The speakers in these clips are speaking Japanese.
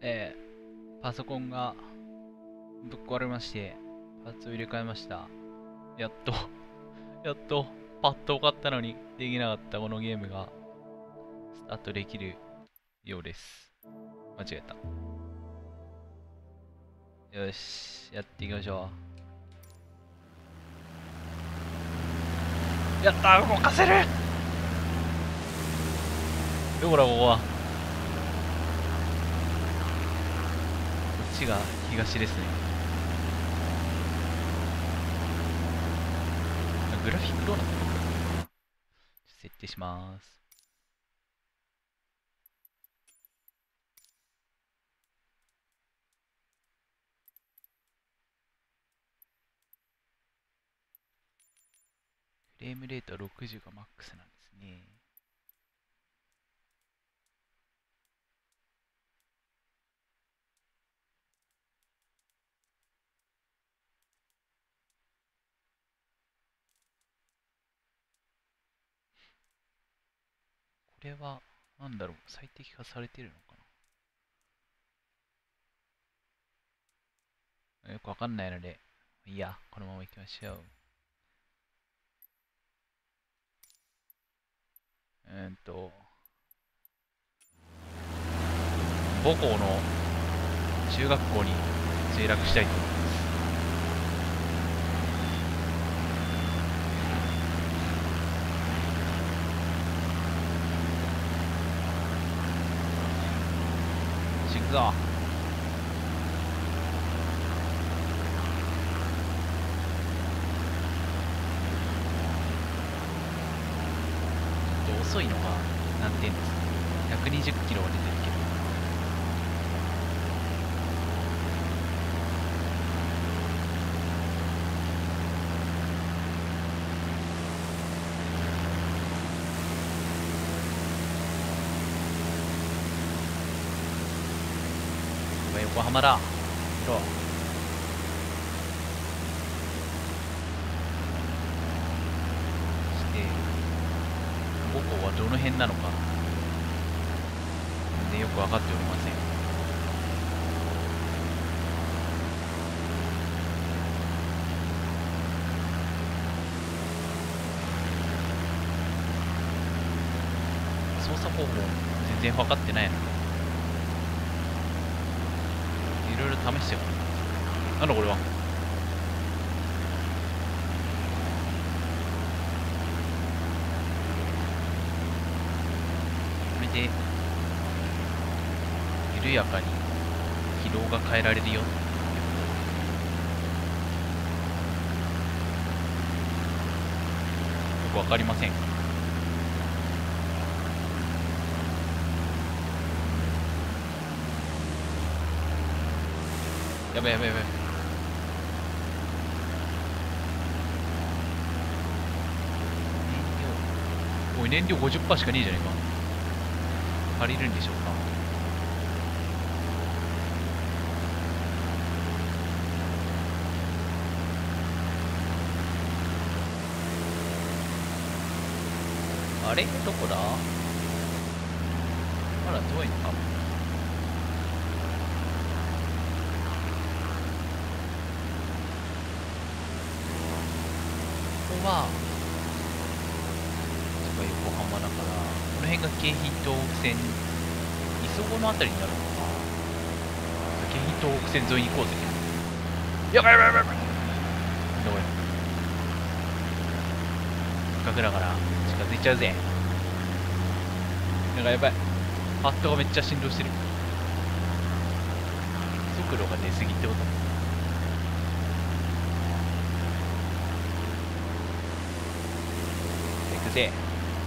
パソコンがぶっ壊れまして、パーツを入れ替えました。やっと、やっと、パッと分かったのにできなかったこのゲームがスタートできるようです。間違えた。よし、やっていきましょう。やったー、動かせる。どこだ、ここは。こっちが東ですね。グラフィックどうなってるの？設定します。フレームレートは60がマックスなんですね。これは、なんだろう、最適化されてるのかな。よくわかんないので、いいや、このまま行きましょう。母校の中学校に墜落したいと思います。行くぞ。ちょっと遅いのが難点ですね。120キロは出てるけど。横浜だ。見ろ。そして、母校はどの辺なのか、全然よく分かっておりません。操作方法全然分かってないの。いろいろ試してよ。なんだこれは。これで緩やかに軌道が変えられるよ。よくわかりません。やばいやばいやばい。おい、燃料 50% しかねえじゃねえか。足りるんでしょうか。あれどこだ。まだ遠いのか。ここは横浜だから、この辺が京浜東北線、磯子のあたりになるのかな。京浜東北線沿いに行こうぜ。やばいやばいやばいやばい。どこや。せっかくだから近づいちゃうぜ。なんかやばい。パッドがめっちゃ振動してる。速度が出すぎってこと。行くぜ。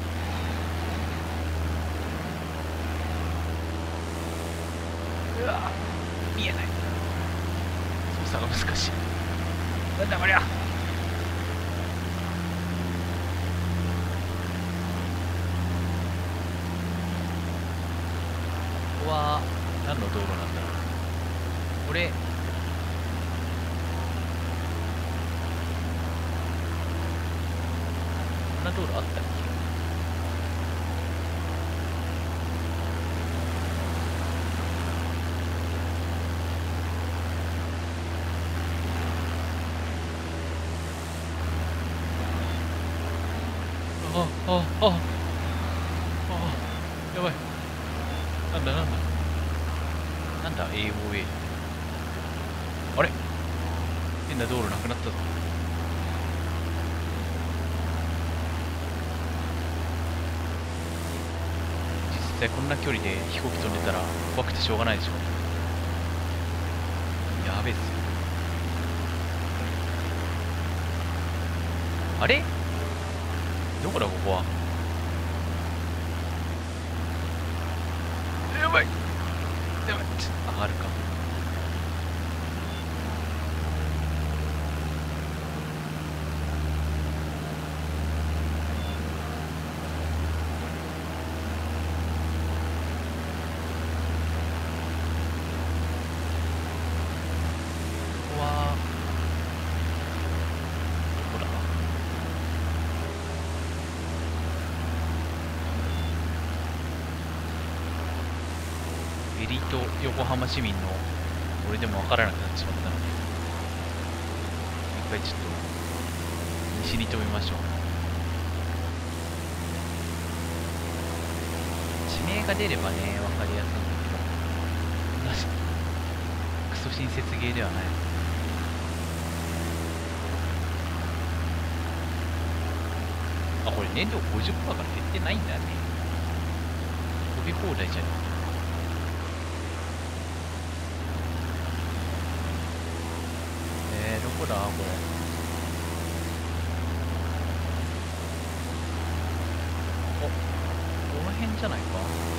うわ、見えない。操作が難しい。なんだこりゃ。ここは何の道路なんだろう。これこんな道路あったっけ。 あああやばい。なんだなんだなんだ AOA。 あれ、変な道路なくなったぞ。実際こんな距離で飛行機飛んでたら怖くてしょうがないでしょ。やべえっすよ。あれ、どこだここは。やばいやばい、ちょっと上がるか。ここはどこだ。エリート横浜市民の俺でも分からなくなってしまったので、一回ちょっと西に飛びましょう。地名が出ればね分かりやすいんだけど、同じクソ親切ゲーではない。あ、これ燃料 50% から減ってないんだね。飛び放題じゃね。どこだこれ。お、この辺じゃないか。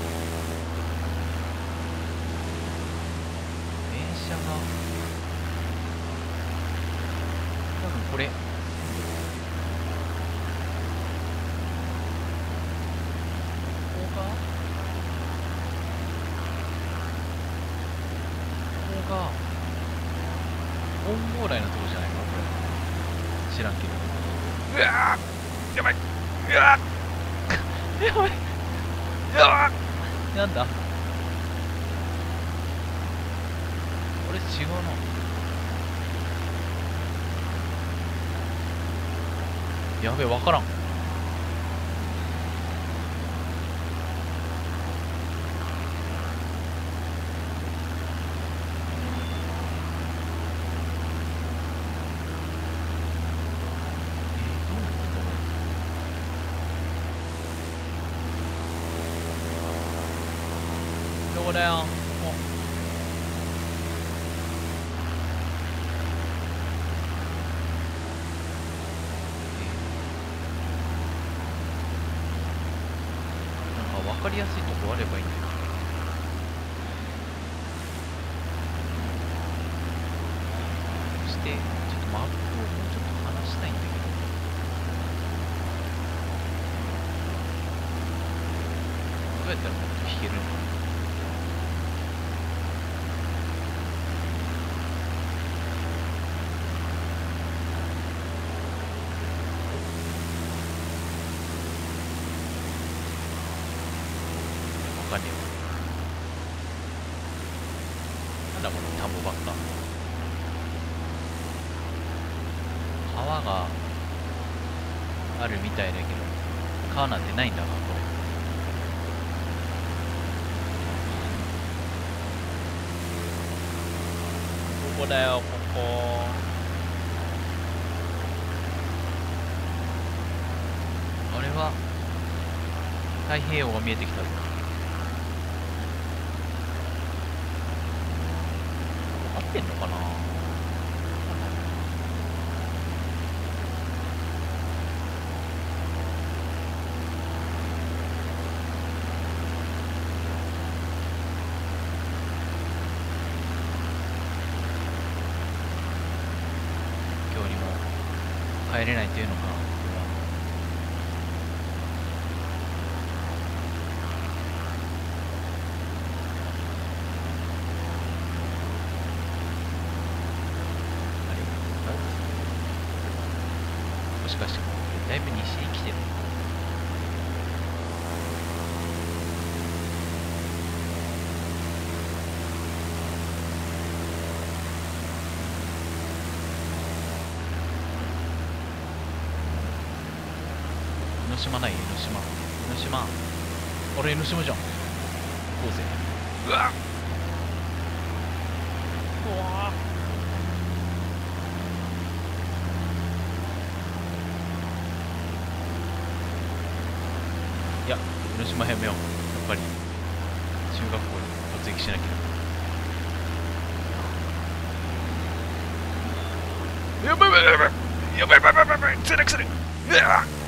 電車が多分これ。ここが本郷台のとこじゃないかこれ。知らんけど。うわーやばい、うわーやばい、うわーなんだこれ違うな。やべえ、わからん。どこだよ。なんか分かりやすいとこあればいいんだけど。そしてちょっとマップをもうちょっと離したいんだけど、どうやったらもっと引けるのかな。わかんねえわ。なんだこの田んぼばっか。川があるみたいだけど、川なんてないんだなこれ。ここだよ、ここ。あれは太平洋が見えてきたぞ。合ってんのかな。今日にも帰れないというのか。もしかしてだいぶ西に来てる。 島ない江ノ島。江ノ島。俺江ノ島じゃん。行こうぜ。うわっ、うわいや、江ノ島やめよう。やっぱり中学校に突撃しなきゃ。やばいやばいやばいやばいやばいやばいやばい、墜落する。うわっ